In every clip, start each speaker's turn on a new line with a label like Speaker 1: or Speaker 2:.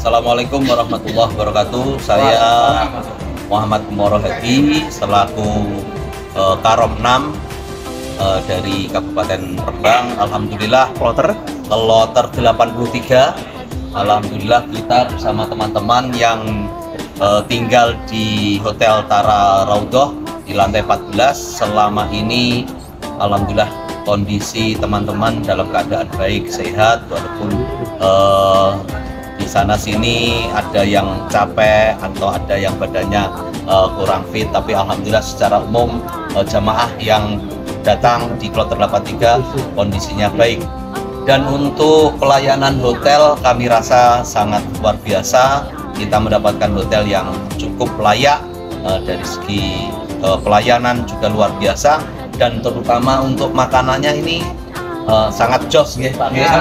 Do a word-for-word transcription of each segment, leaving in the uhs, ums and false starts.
Speaker 1: Assalamualaikum warahmatullahi wabarakatuh. Saya Muhammad Moro Hadi selaku uh, Karom enam uh, dari Kabupaten Rembang. Alhamdulillah kloter kloter delapan puluh tiga. Alhamdulillah kita bersama teman-teman yang uh, tinggal di Hotel Tara Raudhoh di lantai empat belas. Selama ini alhamdulillah kondisi teman-teman dalam keadaan baik, sehat, walaupun uh, di sana sini ada yang capek atau ada yang badannya uh, kurang fit, tapi alhamdulillah secara umum uh, jamaah yang datang di kloter delapan puluh tiga kondisinya baik. Dan untuk pelayanan hotel kami rasa sangat luar biasa. Kita mendapatkan hotel yang cukup layak uh, dari segi uh, pelayanan juga luar biasa, dan terutama untuk makanannya ini Uh, sangat jos ya,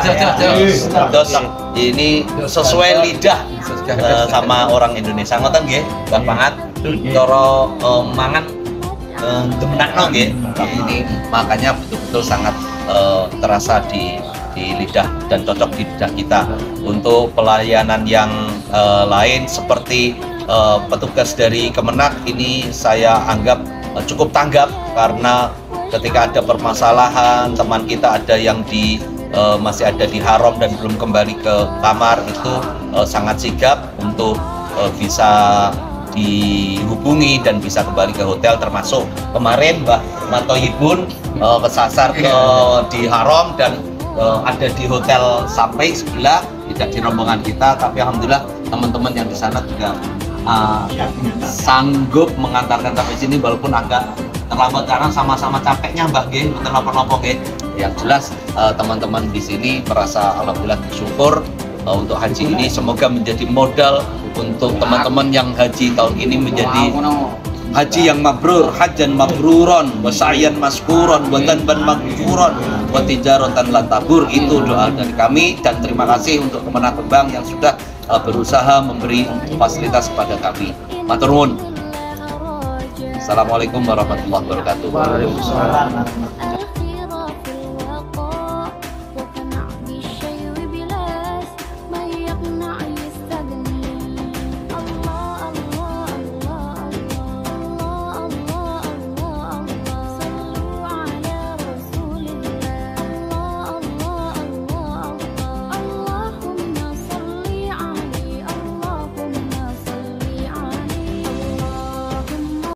Speaker 1: jos ini sesuai lidah uh, sama orang Indonesia ngoten nggih, Bang Pangat. Cara uh, mangan uh, demenakno nggih. Ini makanya betul-betul sangat uh, terasa di di lidah dan cocok di lidah kita. Untuk pelayanan yang uh, lain seperti uh, petugas dari Kemenak ini saya anggap uh, cukup tanggap, karena ketika ada permasalahan, teman kita ada yang di uh, masih ada di haram dan belum kembali ke kamar, itu uh, sangat sigap untuk uh, bisa dihubungi dan bisa kembali ke hotel. Termasuk kemarin Mbak Matoyibun uh, kesasar ke di haram dan uh, ada di hotel sampai sebelah, tidak di rombongan kita, tapi alhamdulillah teman-teman yang di sana juga uh, sanggup mengantarkan sampai sini walaupun agak terlambat karena sama-sama capeknya Mbak G, betul nopo-nopo G. Yang jelas teman-teman uh, di sini merasa alhamdulillah bersyukur uh, untuk haji ini. Semoga menjadi modal untuk teman-teman yang haji tahun ini menjadi haji yang mabrur, hajjan mabruron, wa sa'yan maskuron, wa dhanban maghfuron, wa tijaratan lan tabur. Itu doa dari kami, dan terima kasih untuk Kemenak Rembang yang sudah uh, berusaha memberi fasilitas kepada kami. Matur nuwun. Assalamualaikum warahmatullahi wabarakatuh.
Speaker 2: Waalaikumsalam.